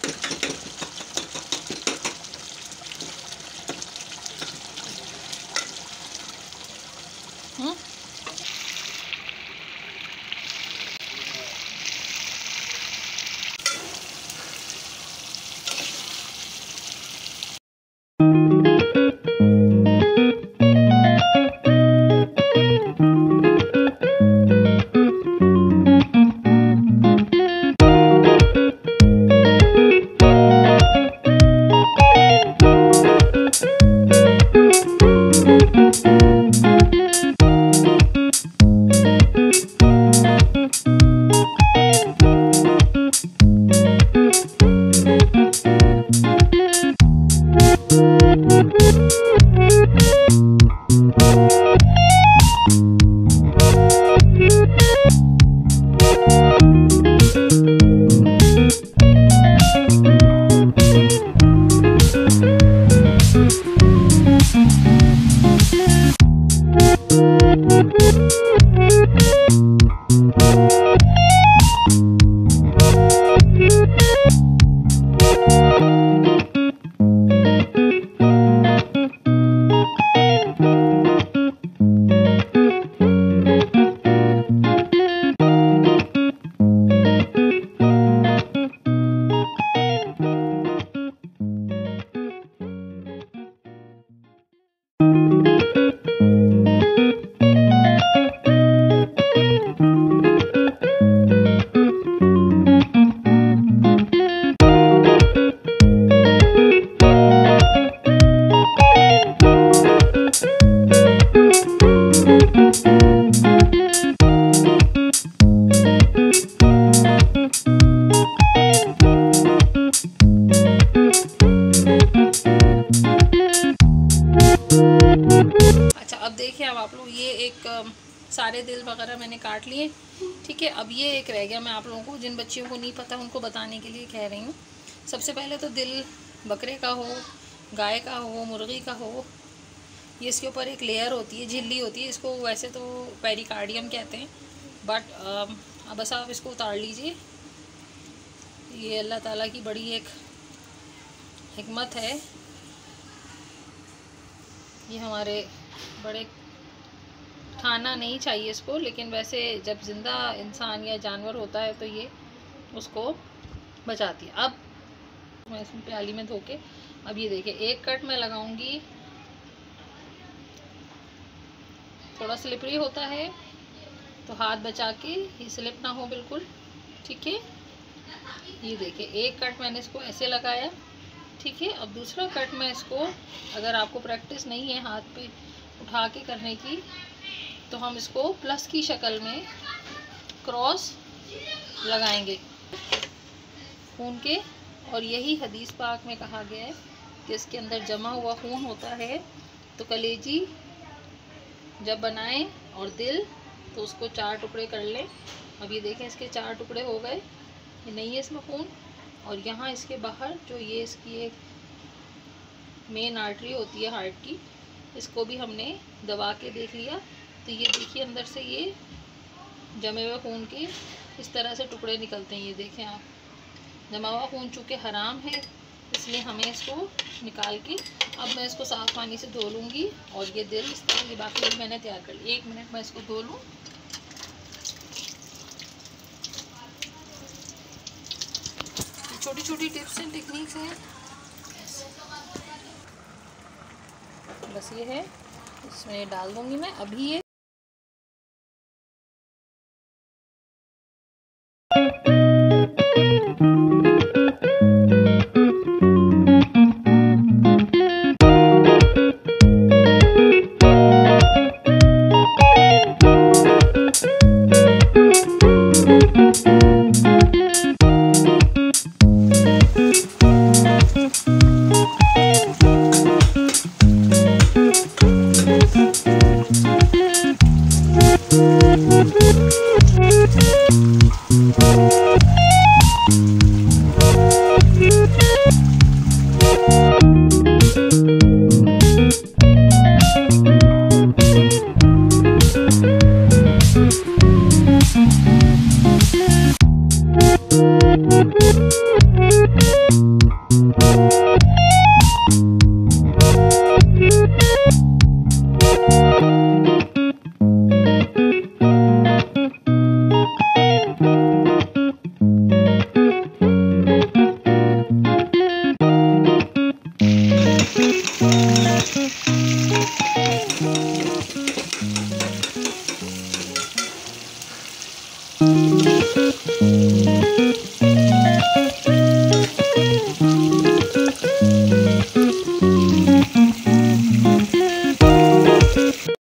देखिए अब आप लोग ये एक सारे दिल वगैरह मैंने काट लिए। ठीक है, अब ये एक रह गया, मैं आप लोगों को जिन बच्चियों को नहीं पता उनको बताने के लिए कह रही हूँ। सबसे पहले तो दिल बकरे का हो, गाय का हो, मुर्गी का हो, ये इसके ऊपर एक लेयर होती है, झिल्ली होती है, इसको वैसे तो पेरिकार्डियम कहते हैं, बट बस आप इसको उतार लीजिए। ये अल्लाह ताला की बड़ी एक हिकमत है। ये हमारे बड़े खाना नहीं चाहिए इसको, लेकिन वैसे जब ज़िंदा इंसान या जानवर होता है तो ये उसको बचाती है। अब मैं इसमें प्याली में धो के, अब ये देखिए एक कट मैं लगाऊंगी, थोड़ा स्लिपरी होता है तो हाथ बचा के, ये स्लिप ना हो बिल्कुल। ठीक है, ये देखिए एक कट मैंने इसको ऐसे लगाया। ठीक है, अब दूसरा कट मैं इसको, अगर आपको प्रैक्टिस नहीं है हाथ पे उठा के करने की, तो हम इसको प्लस की शक्ल में क्रॉस लगाएंगे खून के। और यही हदीस पाक में कहा गया है कि इसके अंदर जमा हुआ खून होता है, तो कलेजी जब बनाएं और दिल तो उसको 4 टुकड़े कर लें। अब ये देखें इसके 4 टुकड़े हो गए, ये नहीं है इसमें खून। और यहाँ इसके बाहर जो ये इसकी एक मेन आर्टरी होती है हार्ट की, इसको भी हमने दबा के देख लिया। तो ये देखिए अंदर से ये जमे हुए खून के इस तरह से टुकड़े निकलते हैं। ये देखें आप, जमा हुआ खून चूँकि हराम है इसलिए हमें इसको निकाल के, अब मैं इसको साफ़ पानी से धो लूँगी। और ये दिल इस तरह की बाकी भी मैंने तैयार कर ली। 1 मिनट मैं इसको धो लूँ। छोटी छोटी टिप्स एंड टेक्निक्स हैं, बस ये है, इसमें डाल दूँगी मैं अभी ये।